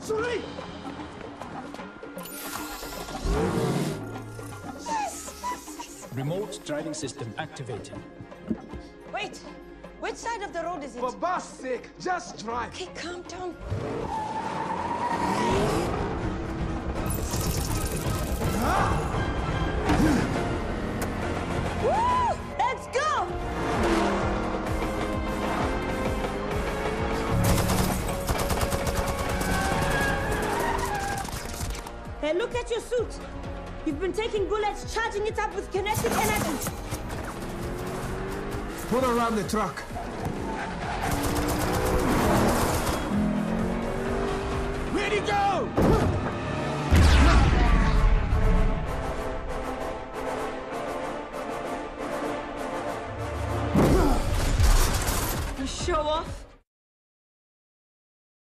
Sorry! Remote driving system activated. Wait! Which side of the road is it? For God's sake, just drive. Okay, calm down. Woo! Let's go! Hey, look at your suit. You've been taking bullets, charging it up with kinetic energy. Put around the truck. Ready, go!